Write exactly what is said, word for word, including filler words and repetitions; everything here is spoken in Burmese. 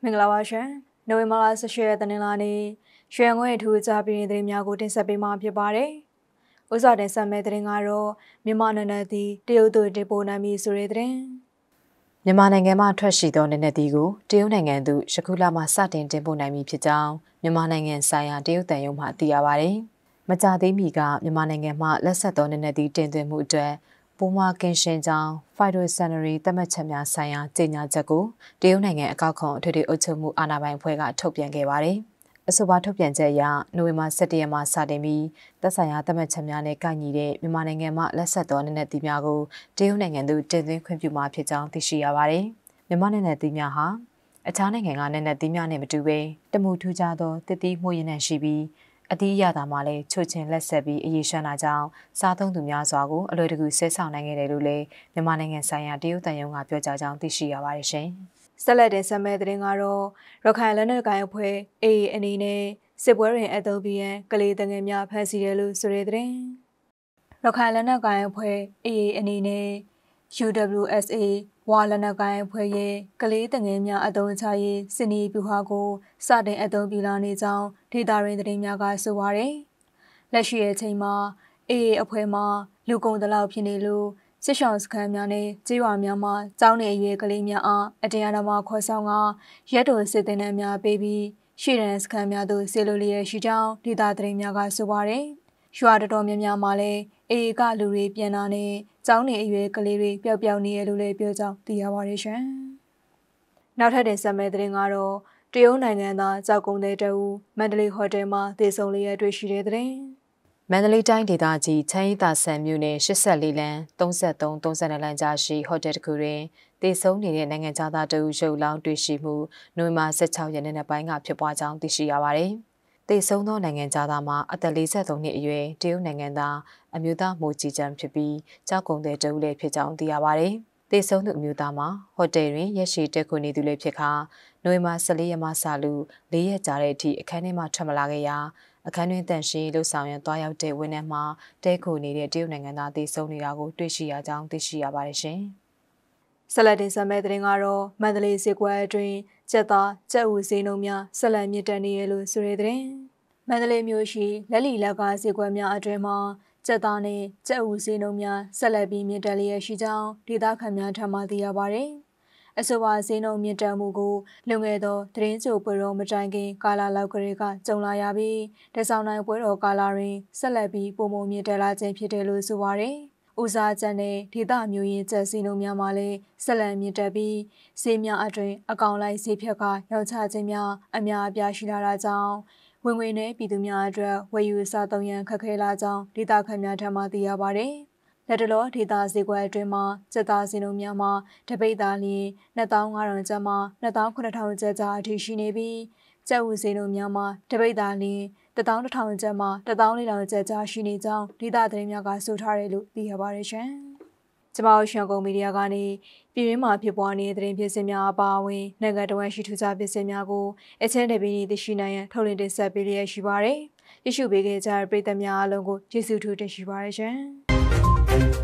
မင်္ဂလာပါရှင်။နိုဝင်ဘာလဆယ်ရှစ်ရက်တနင်္လာနေ့ရွှေငွေထူးကြပြည်နေတဲ့သတင်းများကိုတင်ဆက်ပေးမှာဖြစ်ပါတယ်။ဥစားတင်ဆက်မဲ့သတင်းကတော့မြန်မာနိုင်ငံသည်တရုတ်တို့တင်ပို့နိုင်ပြီဆိုတဲ့သတင်း။မြန်မာနိုင်ငံမှထွက်ရှိသောနိုင်ငံသည်ကိုတရုတ်နိုင်ငံသို့ယခုလမှစတင်တင်ပို့နိုင်ပြီဖြစ်ကြောင်းမြန်မာနိုင်ငံဆိုင်ရာတရုတ်တန်ယုံမှသိရပါတယ်။မကြာသေးမီကမြန်မာနိုင်ငံမှလက်ဆက်သောနိုင်ငံသည်တင်သွင်းမှုအတွက်ပိုးမွားကင်းရှင်းကြောင်း Phytosanitary သတ်မှတ်ချက်များဆိုင်ရာကြေညာချက်ကိုတရုတ်နိုင်ငံအကောက်ခွန်အထွေထွေအုပ်ချုပ်မှုအာဏာပိုင်အဖွဲ့ကထုတ်ပြန်ခဲ့ပါတယ်။အဆိုပါထုတ်ပြန်ချက်အရနိုဝင်ဘာ၁၁ရက်မှစတင်ပြီးသက်ဆိုင်ရာသတ်မှတ်ချက်များနဲ့ကိုက်ညီတဲ့မြန်မာနိုင်ငံမှလက်ဆက်သောနိုင်ငံသည်များကိုတရုတ်နိုင်ငံသို့တင်သွင်းခွင့်ပြုမှာဖြစ်ကြောင်းသိရှိရပါတယ်။မြန်မာနိုင်ငံသည်များဟာအခြားနိုင်ငံကနိုင်ငံသည်များနဲ့မတူဘဲတမှုထူးခြားသောတည်တည်မှုရည်နဲ့ရှိပြီးအသီးအရသာမှလည်းချိုချင်းလက်ဆက်ပြီးအရေးရှမ်းတာကြောင့်စားသုံးသူများစွာကိုအလွယ်တကူဆဲဆောင်နိုင်ခဲ့တယ်လို့လည်းမြန်မာနိုင်ငံဆိုင်ရာတရုတ်တန်ယုံကပြောကြားကြောင်းသိရှိရပါတယ်ရှင်။ဆက်လက်တင်ဆက်မဲ့သတင်းကတော့ရခိုင်လက်နက်ကိုင်အဖွဲ့အေအေအနေနဲ့စစ်ပွဲတွင်အသုံးပြုရန်ကလေးတငယ်များဖမ်းဆီးတယ်လို့ဆိုတဲ့သတင်း။ရခိုင်လက်နက်ကိုင်အဖွဲ့အေအေအနေနဲ့ ယူ ဒဗ်ဘလူး အက်စ် အေ ဝါလက်နက်ကိုင်အဖွဲ့ရဲ့ကလေးတငယ်များအသုံးချရေးစစ်နီးဗျူဟာကိုစတင်အသုံးပြုလာနေကြောင်းဒေတာရင်းသတင်းများကဆိုပါတယ်။လက်ရှိအချိန်မှာအေအေအဖွဲ့မှလူကုန်တလောက်ဖြစ်နေလို့စစ်ဆောင်စခန်းများနဲ့ကြေးရွာများမှာကျောင်းနေအရွယ်ကလေးများအားအတရားတော်မှာခေါ်ဆောင်ကရက်တော်စစ်သည်နှံများပေးပြီးရှေ့တန်းစခန်းများသို့ဆေလိုလျက်ရှိကြောင်းဒေတာသတင်းများကဆိုပါတယ်။ရွာတော်တော်များများမှာလည်းအေအေကလူတွေပြန်လာနေကျောင်းနေအရွယ်ကလေးတွေပျောက်ပျောက်နေရလို့လည်းပြောကြောင်းသိရပါတယ်ရှင်။နောက်ထပ်တင်ဆက်မယ့်သတင်းကတော့တရုတ်နိုင်ငံသားကြောက်ကုန်းတဲ့တအူမန္တလေးဟိုတယ်မှာဒေဆုံလေးရတွေ့ရှိတဲ့သတင်းမန္တလေးတိုင်းဒေသကြီးချမ်းရီသာဆန်မြို့နယ်၈၄လမ်း၃၃ ၃၂လမ်းကြားရှိဟိုတယ်တစ်ခုတွင်ဒေဆုံနေတဲ့နိုင်ငံသားတအူရုပ်လောင်းတွေ့ရှိမှုနိုဝင်ဘာ၁၆ရက်နေ့ပိုင်းကဖြစ်ပွားကြောင်းသိရှိရပါတယ်။ဒေဆုံသောနိုင်ငံသားမှာအသက်၄၃နှစ်အရွယ်တရုတ်နိုင်ငံသားအမျိုးသားမိုကြည်ကျန်းဖြစ်ပြီးကြောက်ကုန်းတဲ့တအူလည်းဖြစ်ကြောင်းသိရပါတယ်။ဒေဆုံသူအမျိုးသားမှာဟိုတယ်တွင်ရက်ရှည်တက်ခွနေသူလည်းဖြစ်ခါနိုဝင်ဘာ၁၄ရက်မှစလို့၄ရက်ကြာတဲ့အထိအခန်းထဲမှထွက်မလာခဲ့ရာအခန်းတွင်တန်ရှင်းလှုပ်ဆောင်ရန်တွားရောက်တဲ့ဝန်ထမ်းမှတဲခိုနေတဲ့တရုတ်နိုင်ငံသားသေဆုံးနေတာကိုတွေ့ရှိရကြောင်းသိရှိရပါတယ်ရှင်။ဆက်လက်တင်ဆက်မယ့်သတင်းကတော့မန္တလေးစစ်ကွက်အတွင်းကျက်သားကျက်ဦးဈေးနှုန်းများဆက်လက်မြင့်တက်နေရလို့ဆိုတဲ့သတင်း။မန္တလေးမြို့ရှိလက်လီလက်ကစစ်ကွက်များအတွင်းမှာကျက်သားနဲ့ကျက်ဦးဈေးနှုန်းများဆက်လက်ပြီးမြင့်တက်လျက်ရှိကြောင်းဒေသခံများထံမှသိရပါတယ်။အဆိုပါဈေးနှုန်းမြင့်တက်မှုကိုလွန်ခဲ့သောသတင်းကြိုပွဲတော်မတိုင်ခင်ကာလလောက်ကလေးကကြုံလာရပြီးတဆောင်နိုင်ပွဲတော်ကာလတွင်ဆက်လက်ပြီးပုံမှန်မြင့်တက်လာခြင်းဖြစ်တယ်လို့ဆိုပါတယ်။ဦးစားချက်နဲ့ဒေသမျိုးရင်းကျက်ဈေးနှုန်းများမှာလည်းဆက်လက်မြင့်တက်ပြီးဈေးများအတွင်းအကောင်လိုက်ဈေးဖြတ်ကရောင်းချခြင်းများအများအပြားရှိလာတာကြောင့်ဝင်ငွေနဲ့ပြည်သူများအတွက်ဝယ်ယူစားသုံးရန်ခက်ခဲလာကြောင်းဒေသခံများထံမှသိရပါတယ်။လက်တလောဒေသဈေးကွက်အတွင်းမှာကျက်သားဈေးနှုန်းများမှာတပိတ်သားလျင်နှစ်သောင်းငါးထောင်ကျပ်မှနှစ်သောင်းခုနှစ်ထောင်ကျပ်ကြားအထိရှိနေပြီးကျက်ဦးဈေးနှုန်းများမှာတပိတ်သားလျင်တစ်သောင်းတစ်ထောင်ကျပ်မှတစ်သောင်းလေးထောင်ကျပ်ကြားရှိနေကြောင်းဒေသသတင်းများကဆိုထားတယ်လို့သိရပါတယ်ရှင်။ကျမတို့ရှန်ကုန်မီဒီယာကနေပြည်တွင်းမှာဖြစ်ပွားနေတဲ့သတင်းဖြစ်စဉ်များအပါအဝင်နိုင်ငံတော်ရှိထူးခြားဖြစ်စဉ်များကိုအချင်းတပင်းသိရှိနိုင်ရန်ထုတ်လင်းတင်ဆက်ပေးလျက်ရှိပါတယ်။ရရှိပေးခဲ့ကြတဲ့ပရိသတ်များအားလုံးကိုကျေးဇူးထူးတင်ရှိပါတယ်ရှင်။